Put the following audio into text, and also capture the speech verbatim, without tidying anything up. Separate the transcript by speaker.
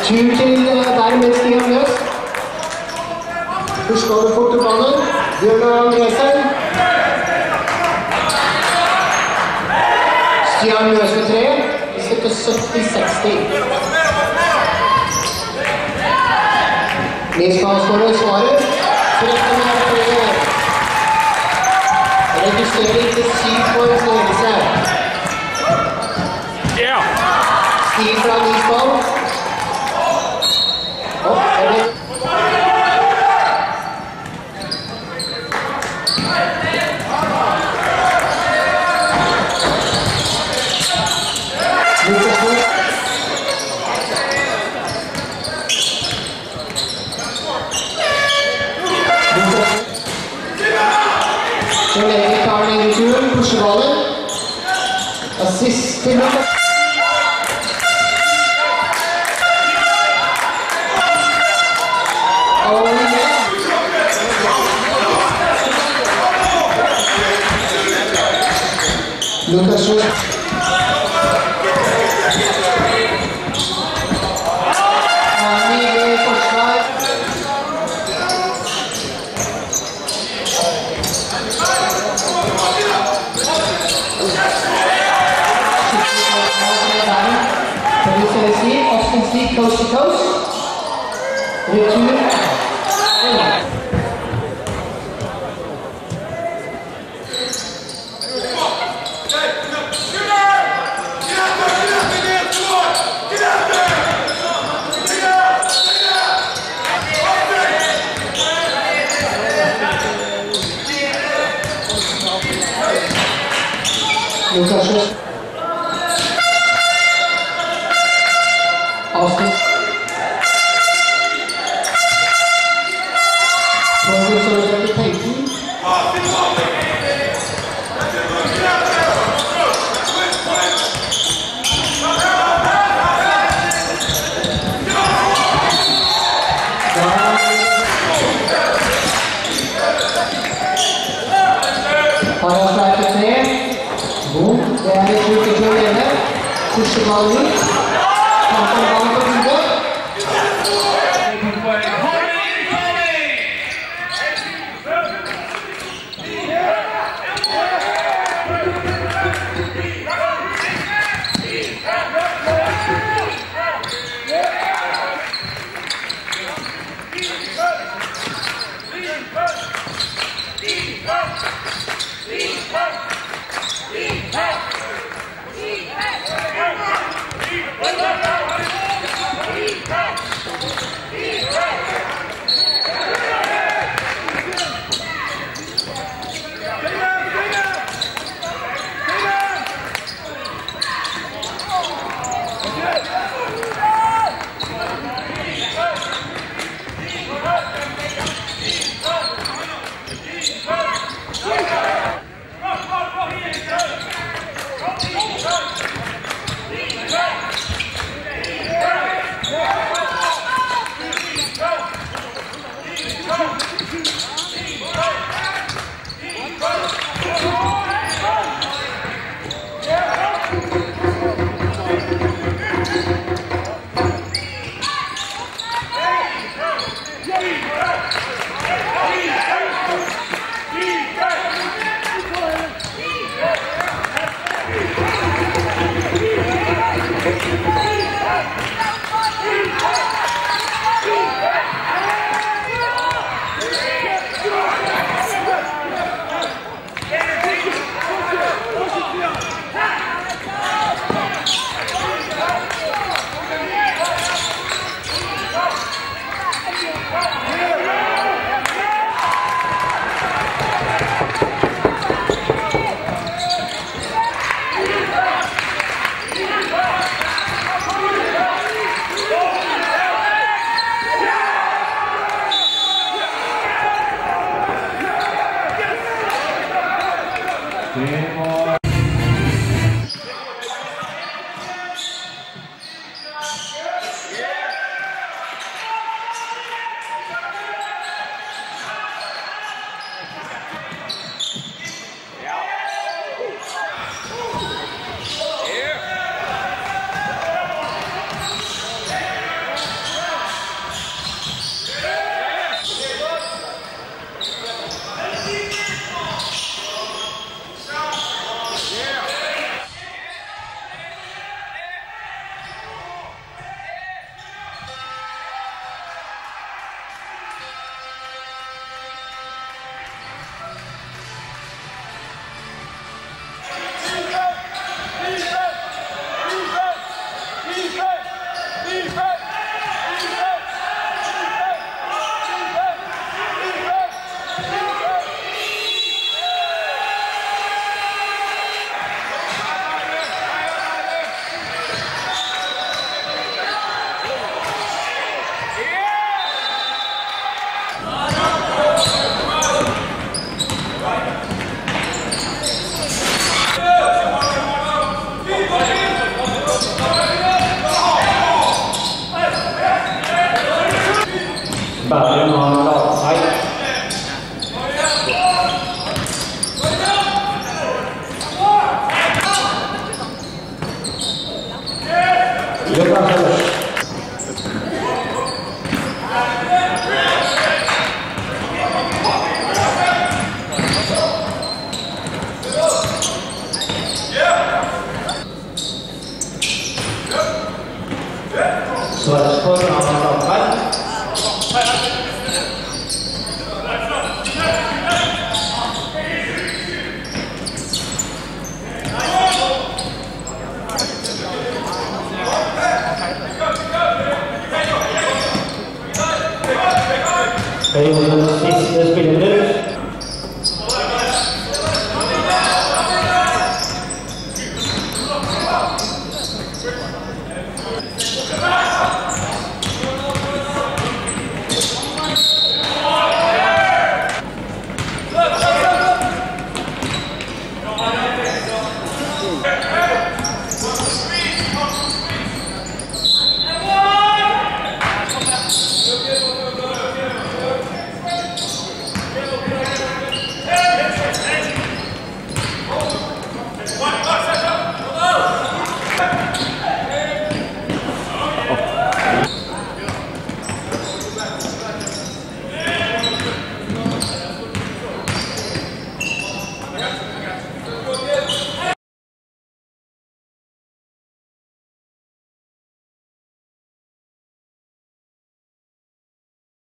Speaker 1: Retur til der med Stian Mjøs. Først går det fort til banen. Bjørn Andresen. Stian Mjøs med tre. Det setter sytti seksti. Medspanskårer svarer. tretten av tre. Registrerer til syv poengs ledelse. Stil fra Nisball. Opp, eller? Så lenge tar den i returen, pusher ballen. Assist til Lukas. Lukas Schultz. Nydelig forsvar. Offensiv coast to coast. Retur. Lukas Schultz. Avsnitt. Professor Dr. Payton. Parasleip til tre. Boom. Det er et ut til å leve. Pusher ballen ut. Kampen ballen på hodet.
Speaker 2: Det var